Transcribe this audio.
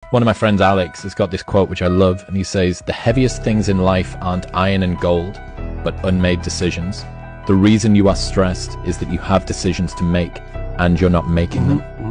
One of my friends, Alex, has got this quote which I love, and he says, "The heaviest things in life aren't iron and gold, but unmade decisions. The reason you are stressed is that you have decisions to make and you're not making them."